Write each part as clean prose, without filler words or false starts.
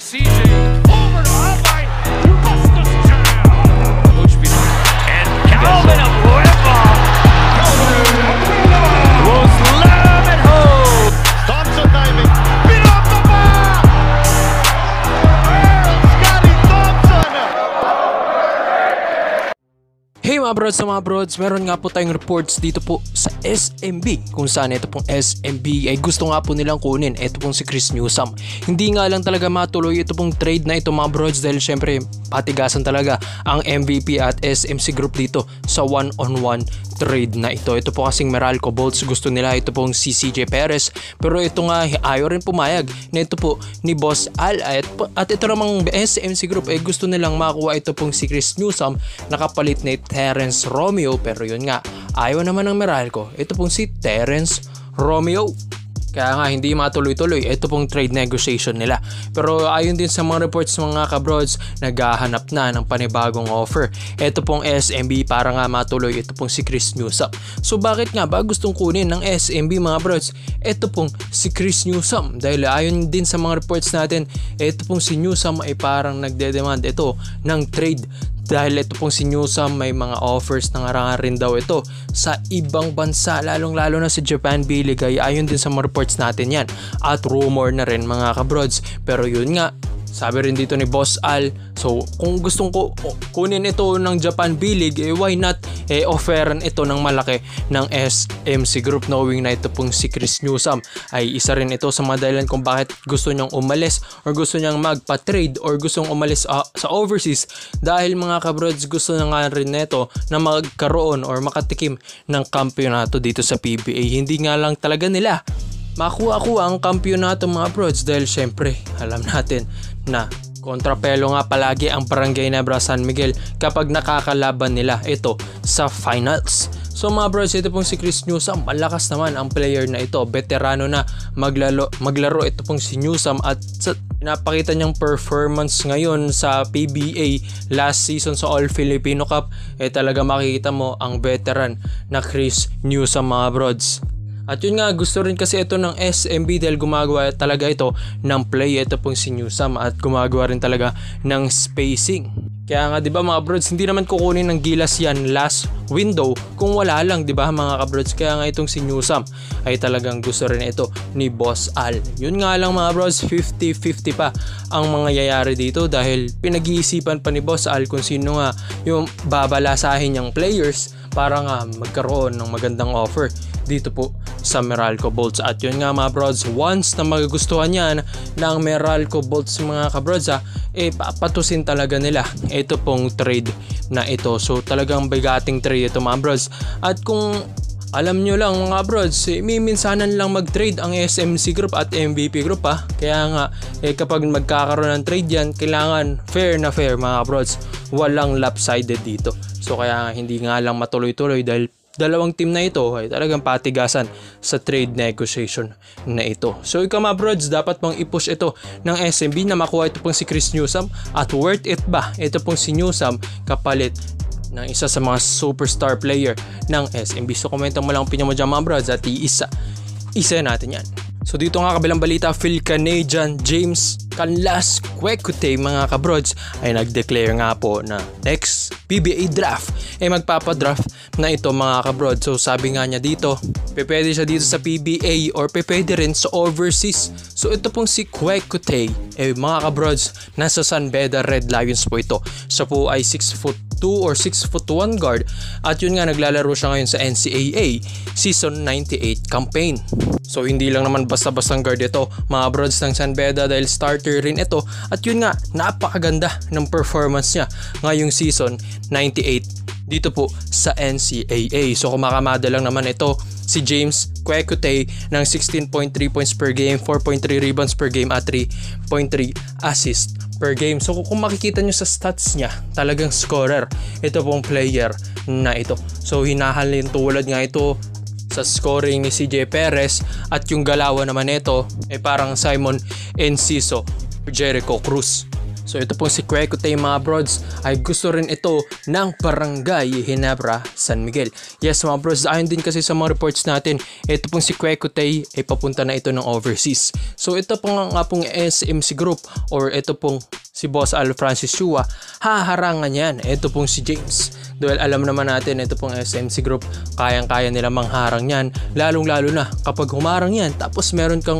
CJ over to Albay to Bustos and Calvin Abueva was lamb at home. Thompson diving, pinapapa! Scotty Thompson! Hey mga brods, meron nga po tayong reports dito po sa SMB kung saan ito pong SMB ay gusto nga po nilang kunin ito pong si Chris Newsome. Hindi nga lang talaga matuloy ito pong trade na ito mga brods dahil syempre patigasan talaga ang MVP at SMC Group dito sa one-on-one trade na ito. Ito po kasing Meralco Bolts gusto nila ito pong si CJ Perez pero ito nga ayaw rin pumayag na ito po ni Boss Al at ito namang SMC Group ay gusto nilang makuha ito pong si Chris Newsome nakapalit na Terence Romeo pero yun nga ayaw naman ng Meralco ito pong si Terence Romeo. Kaya nga hindi matuloy-tuloy ito pong trade negotiation nila. Pero ayon din sa mga reports mga kabrods, naghahanap na ng panibagong offer. Ito pong SMB para nga matuloy ito pong si Chris Newsome. So bakit nga ba gustong kunin ng SMB mga brods? Ito pong si Chris Newsome. Dahil ayon din sa mga reports natin, ito pong si Newsome ay parang nagde-demand ito ng trade. Dahil ito pong si Newsome may mga offers na nga rin daw ito sa ibang bansa lalong-lalo na sa Japan B-League ay ayon din sa mga reports natin yan at rumor na rin mga kabrods pero yun nga sabi rin dito ni Boss Al so kung gustong kunin ito ng Japan B-League why not offeran ito ng malaki ng SMC Group knowing na ito pong si Chris Newsome ay isa rin ito sa mga dahilan kung bakit gusto niyang umalis or gusto niyang magpa-trade or gustong umalis sa overseas dahil mga kabrods gusto na nga rin neto na magkaroon or makatikim ng kampyonato dito sa PBA. Hindi nga lang talaga nila makuha ang kampyonato mga brods dahil syempre alam natin na kontrapelo nga palagi ang Barangay Nebra San Miguel kapag nakakalaban nila ito sa finals. So mga bros, ito pong si Chris Newsome, malakas naman ang player na ito, veterano na maglaro ito pong si Newsome at sa pinapakita niyang performance ngayon sa PBA last season sa All Filipino Cup talaga makikita mo ang veteran na Chris Newsome mga brods. At yun nga gusto rin kasi ito ng SMB dahil gumagawa talaga ito ng play ito pong si Newsome at gumagawa rin talaga ng spacing. Kaya nga 'di ba mga brods hindi naman kukunin ng Gilas yan last window kung wala lang 'di ba mga kabrods. Kaya nga itong si Newsome ay talagang gusto rin ito ni Boss Al. Yun nga lang mga brods 50-50 pa ang mangyayari dito dahil pinag-iisipan pa ni Boss Al kung sino nga yung babalasahin niyang players para nga magkaroon ng magandang offer dito po sa Meralco Bolts. At yun nga mga brods, once na magugustuhan yan ng Meralco Bolts mga kabrods papatusin talaga nila ito pong trade na ito. So talagang bigating trade ito mga brods. At kung alam nyo lang mga brods, miminsanan lang mag-trade ang SMC Group at MVP Group Kaya nga kapag magkakaroon ng trade yan, kailangan fair na fair mga brods. Walang lopsided dito. So kaya hindi nga lang matuloy-tuloy dahil dalawang team na ito ay talagang patigasan sa trade negotiation na ito. So ikaw mga brods, dapat pang i-push ito ng SMB na makuha ito pong si Chris Newsome at worth it ba ito pong si Newsome kapalit ng isa sa mga superstar player ng SMB. So komento mo lang ang opinion mo dyan mga brods at isa natin yan. So dito nga kabilang balita, Phil Canadian James Canlas Quecute mga kabrods ay nag-declare nga po na next PBA draft magpapadraft na ito mga kabrods. So sabi nga niya dito, pwede siya dito sa PBA or pwede rin sa overseas. So ito pong si Quecute mga kabrods, nasa San Beda Red Lions po ito. Siya po ay 6'2" or 6'1" guard at yun nga naglalaro siya ngayon sa NCAA Season 98 campaign. So hindi lang naman basta-bastang guard ito mga brods ng San Beda dahil starter rin ito at yun nga napakaganda ng performance niya ngayong season 98 dito po sa NCAA. So kumakamada lang naman ito si James Quecute ng 16.3 points per game, 4.3 rebounds per game at 3.3 assists per game. So kung makikita nyo sa stats niya, talagang scorer ito pong player na ito. So hinahalin tulad nga ito sa scoring ni CJ Perez at yung galawan naman nito parang Simon Enciso, Jericho Cruz. So ito pong si Quecotay mga brods ay gusto rin ito ng Barangay Ginebra San Miguel. Yes mga brods, ayon din kasi sa mga reports natin, ito pong si Quecotay ay papunta na ito ng overseas. So ito pong nga pong SMC Group or ito pong si Boss Al Francis Chua, haharangan yan. Ito pong si James. Dahil alam naman natin, ito pong SMC Group, kayang-kaya nila mangharang yan. Lalong-lalo na kapag humarang yan, tapos meron kang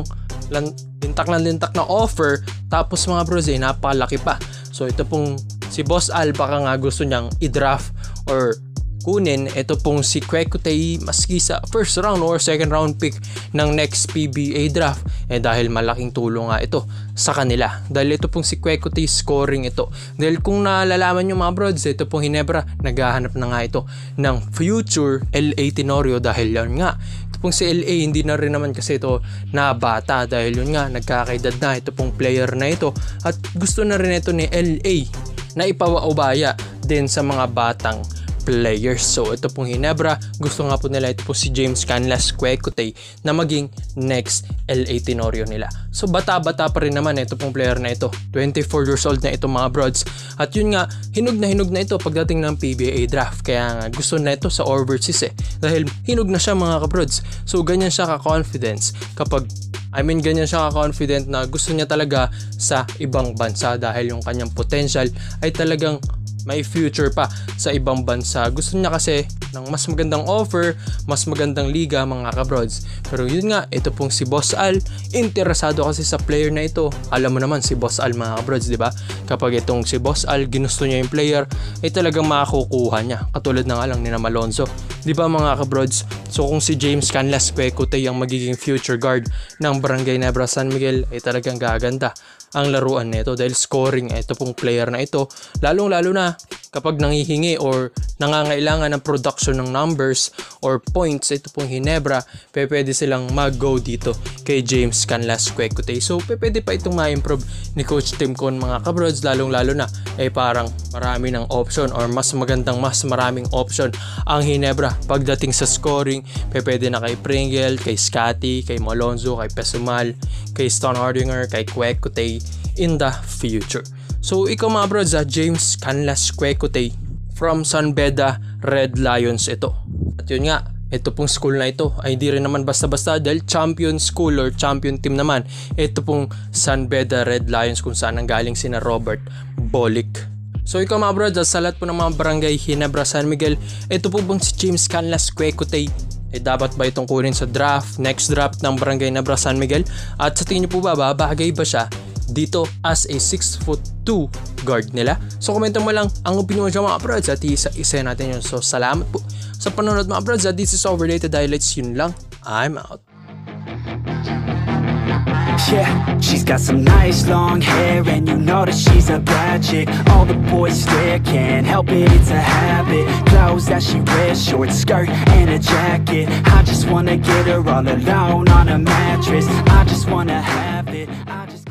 lintak na offer, tapos mga bros napalaki pa. So ito pong si Boss Al baka nga gusto niyang i-draft or kunin ito pong si Quecotay maski sa first round or second round pick ng next PBA draft dahil malaking tulong nga ito sa kanila. Dahil ito pong si Quecotay scoring ito. Dahil kung nalalaman nyo mga brods, ito pong Ginebra naghahanap na nga ito ng future LA Tenorio dahil yan nga pong si LA hindi na rin naman kasi ito na bata dahil yun nga nagkakaedad na ito pong player na ito at gusto na rin ito ni LA na ipawaubaya din sa mga batang players. So ito pong Ginebra, gusto nga po nila ito po si James Canlas Quecotay na maging next LA Tenorio nila. So bata-bata pa rin naman ito pong player na ito. 24 years old na ito mga brods. At yun nga, hinog na ito pagdating ng PBA draft. Kaya nga gusto na ito sa overseas dahil hinog na siya mga kabrods. So ganyan siya ka-confidence ganyan siya ka-confident na gusto niya talaga sa ibang bansa dahil yung kanyang potential ay talagang may future pa sa ibang bansa. Gusto niya kasi ng mas magandang offer, mas magandang liga mga kabrods. Pero yun nga, ito pong si Boss Al, interesado kasi sa player na ito. Alam mo naman si Boss Al mga kabrods, di ba? Kapag itong si Boss Al ginusto niya yung player, ay talagang makakukuha niya. Katulad ng alang ni Malonzo. Di ba mga kabrods? So kung si James Canlas Quecotay ang magiging future guard ng Barangay Ginebra San Miguel, ay talagang gaganda ang laruan nito dahil scoring ito pong player na ito, lalong-lalo na kapag nangihingi or nangangailangan ng production ng numbers or points, ito pong Ginebra, pwede silang mag-go dito kay James Canlas Quecotay. So pwede pa itong ma-improve ni Coach Tim Con mga kabrods, lalong-lalo na parang marami ng option or mas maraming option ang Ginebra pagdating sa scoring. Pwede na kay Pringle, kay Scotty, kay Malonzo, kay Pesumal, kay Stone Hardinger, kay Quecotay in the future. So ikaw mga brods, James Canlas Quecotay from San Beda Red Lions ito. At yun nga, ito pong school na ito ay hindi rin naman basta-basta dahil champion school or champion team naman. Ito pong San Beda Red Lions kung saan nanggaling sina Robert Bolick. So ikaw mga brods, sa lahat po ng mga barangay Ginebra San Miguel, ito po bang si James Canlas Quecotay dapat ba itong kunin sa next draft ng Barangay Ginebra San Miguel? At sa tingin niyo po ba, babagay ba siya dito as a 6'2" guard nila? So komento mo lang ang opinion mo dyan mga brods at isa natin yun. So salamat po sa panonood mga brods at this is Overrated Highlights. Yun lang, I'm out. Yeah, she's got some nice long hair and you know that she's a bad chick. All the boys stare, can't help it, it's a habit. Clothes that she wears, short skirt and a jacket. I just wanna get her all alone on a mattress. I just wanna have it,